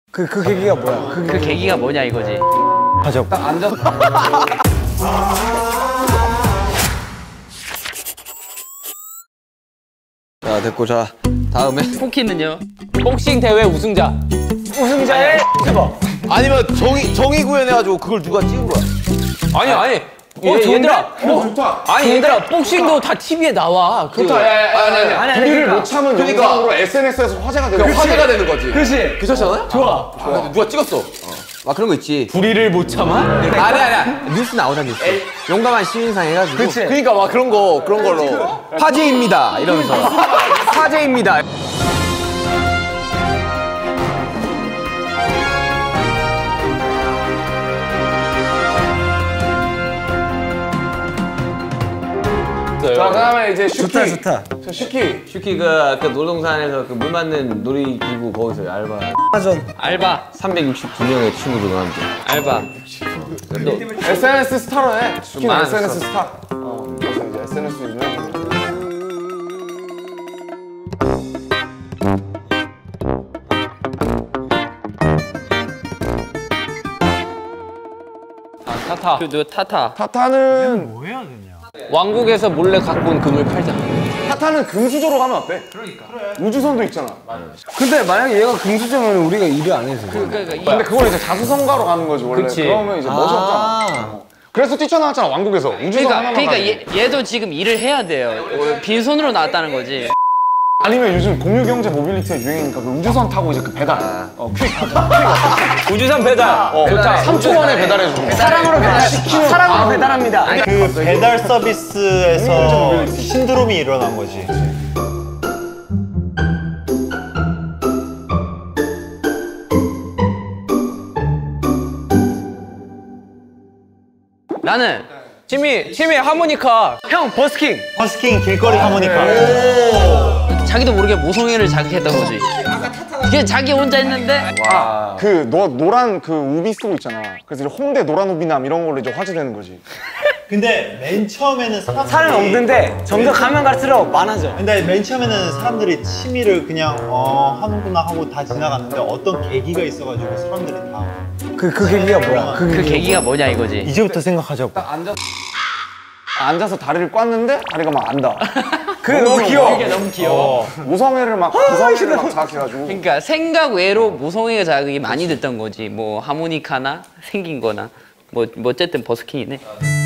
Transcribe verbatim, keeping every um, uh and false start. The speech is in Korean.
그, 그 계기가 뭐야? 그, 그 계기가 뭐냐 이거지. 가져. 딱 앉아서. 자 됐고, 자 다음에 포키는요? 복싱 대회 우승자. 우승자의 해봐. 아니면 정의 정의 구현해가지고 그걸 누가 찍은 거야? 아니 아니. 어, 얘, 좋은데? 얘들아. 어, 좋다. 아니 얘들아 복싱도 다 티비에 나와. 그, 좋다. 야, 야, 야, 아니, 아니, 아니, 아니, 우리를 그러니까. 못 참은 그러니까. 영상으로 에스엔에스에서 화제가 되는 거지. 화제가 되는 거지. 그렇지. 괜찮잖아요? 좋아. 아, 근데 누가 찍었어? 어. 아 그런 거 있지. 불의를 못 참아? 아니 아니 뉴스 나오잖아 뉴스. 용감한 시민상 해가지고. 그치. 그러니까 막 그런 거 그런 걸로 화제입니다 이러면서 화제입니다. 자, 그다음에 이제 슈키. 좋다, 좋다. 저 슈키. 슈키 그 아까 놀동산에서 그 물 맞는 놀이기구 거기서 알바. 하전. 알바. 삼백육십두 명의 친구들과 함께. 알바. 에스엔에스 스타로 해. 슈키는 많았어. 에스엔에스 스타. 어, 그래서 이제 에스엔에스 유명해지는. 아, 타타. 그 누가 타타. 타타는 왕국에서 몰래 갖고 온 금을 팔자. 타타는 금수저로 가면 어때? 그러니까. 우주선도 있잖아. 근데 만약에 얘가 금수저면 우리가 일을 안 해서. 그, 그, 그, 이, 근데 그건 이제 자수성가로 가는 거지 원래. 그치. 그러면 이제 멋이 없잖아. 어. 그래서 뛰쳐나왔잖아 왕국에서. 우주선 그러니까, 하나만 그러니까 가지고. 얘, 얘도 지금 일을 해야 돼요. 빈손으로 나왔다는 거지. 아니면 요즘 공유경제 모빌리티가 유행이니까 그 우주선 타고 이제 그 배달. 어, 퀵. 우주선 배달. 어, 삼 초 만에 배달해 줘. 사람으로 배달. 사람으로 배달합니다. 그 배달 서비스에서 신드롬이 일어난 거지. 나는 팀이 팀이 하모니카. 형, 버스킹. 버스킹 길거리 하모니카. 자기도 모르게 모성애를 자극했던 거지. 이게 자기 혼자 했는데 그 너 노란 그 우비 쓰고 있잖아. 그래서 이제 홍대 노란 우비남 이런 걸로 이제 화제되는 거지. 근데 맨 처음에는 사람들이 사람이 없는데 점점 가면 갈수록 많아져. 근데 맨 처음에는 사람들이 취미를 그냥 어 하는구나 하고 다 지나갔는데 어떤 계기가 있어가지고 사람들이 다 그, 그 계기가 뭐야? 그, 그 계기가 뭐냐 이거지. 이제부터 생각하자고. 앉아 앉아서 다리를 꽈는데 다리가 막 안다. 그게 너무 귀여워. 그게 너무 귀여워. 모성애를 막 모성애를 막 자극해가지고. 그러니까 생각 외로 모성애가 자극이 많이 됐던 거지. 뭐 하모니카나 생긴 거나 뭐, 뭐 어쨌든 버스킹이네.